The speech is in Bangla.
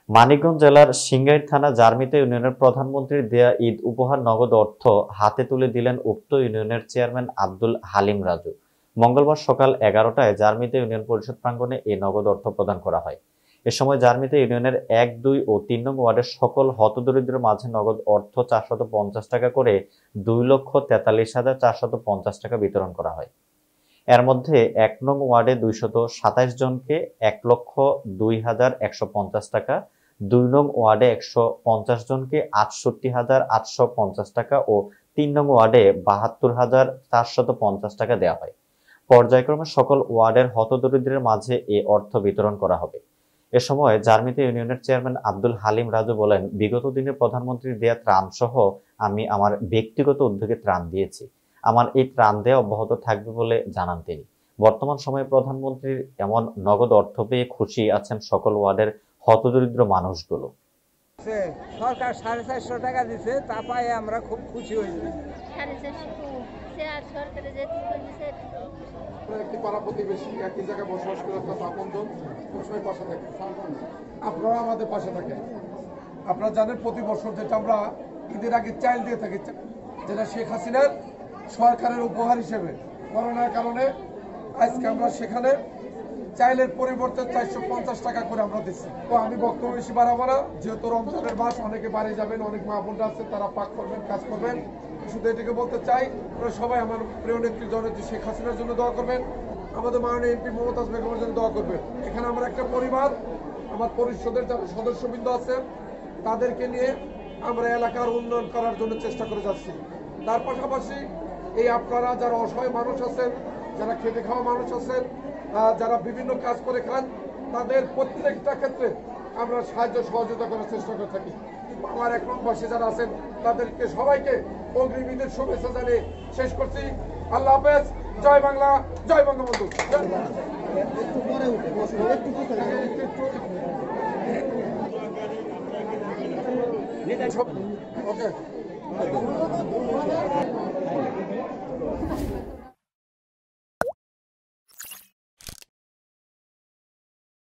মানিকগঞ্জ জেলার সিংগাইর থানা জার্মিতা ইউনিয়নের প্রধানমন্ত্রীর দেয়া ঈদ উপহার নগদ অর্থ হাতে তুলে দিলেন উক্ত ইউনিয়নের চেয়ারম্যান আব্দুল হালিম রাজু। মঙ্গলবার সকাল 11টায় জার্মিতা ইউনিয়ন পরিষদ প্রাঙ্গণে এই নগদ অর্থ প্রদান করা হয়। এ সময় জার্মিতা ইউনিয়নের 1, 2 ও 3 নং ওয়ার্ডের সকল হতদরিদ্রের মাঝে নগদ অর্থ 450 টাকা করে 2,43,450 টাকা বিতরণ করা হয়। এর মধ্যে 1 নং ওয়ার্ডে 227 জনকে 1,02,150 টাকা, 2 নং ওয়ার্ডে 150 জনকে 68,850 টাকা ও 3 নং ওয়ার্ডে 72,450 টাকা দেওয়া হয়। পর্যায়ক্রমে সকল ওয়ার্ডের হতদরিদ্রের মাঝে এই অর্থ বিতরণ করা হবে। এ সময় জার্মিতা ইউনিয়নের চেয়ারম্যান আব্দুল হালিম রাজু বলেন, বিগত দিনে প্রধানমন্ত্রীর দেয়া ত্রাণ সহ আমি আমার ব্যক্তিগত উদ্যোগে ত্রাণ দিয়েছি। আমার এই ত্রাণ দেওয়া অব্যাহত থাকবে বলে জানান তিনি। বর্তমান সময়ে প্রধানমন্ত্রীর এমন নগদ অর্থ পেয়ে খুশি আছেন সকল ওয়ার্ডের হতদরিদ্র মানুষগুলো। সরকার 450 টাকা দিচ্ছে, তা পাই আমরা খুব খুশি হয়েছি। একটি পাড়া প্রতিবেশী একই জায়গায় বসবাস করে তার আপনজন সবসময় পাশে থাকে। আপনারা আমাদের পাশে থাকেন। আপনারা জানেন প্রতি বছর যেটা আমরা ঈদের আগে চাইল দিয়ে থাকি, যেটা শেখ হাসিনার সরকারের উপহার হিসেবে করোনার কারণে আজকে আমরা সেখানে চাইলের পরিবর্তে 450 টাকা করে আমরা দিচ্ছি। তো আমি বক্তব্য বেশি বাড়াবো না, যেহেতু রমজানের মাস, অনেকে বাড়ি যাবেন, অনেক মা বোনরা আছে, তারা পাক করবেন, কাজ করবেন। শুধু এটাকে বলতে চাই, আপনারা সবাই আমার প্রিয় নেত্রী জননেত্রী শেখ হাসিনার জন্য দোয়া করবেন, আমাদের মাননীয় এমপি মমতাজ বেগমের জন্য দোয়া করবেন। এখানে আমরা একটা পরিবার, আমার পরিষদের যারা সদস্যবৃন্দ আছে তাদেরকে নিয়ে আমরা এলাকার উন্নয়ন করার জন্য চেষ্টা করে যাচ্ছি। তার পাশাপাশি এই আপনারা যারা অসহায় মানুষ আছেন, যারা খেটে খাওয়া মানুষ আছেন, যারা বিভিন্ন কাজ করে খান, তাদের প্রত্যেকটা ক্ষেত্রে আমরা সাহায্য সহযোগিতা করার চেষ্টা করে থাকি। আমার 1 নং বাসী যারা আছেন তাদেরকে সবাইকে অগ্রিম ঈদের শুভেচ্ছা জানিয়ে শেষ করছি। আল্লাহ হাফেজ। জয় বাংলা, জয় বঙ্গবন্ধু। ওকে।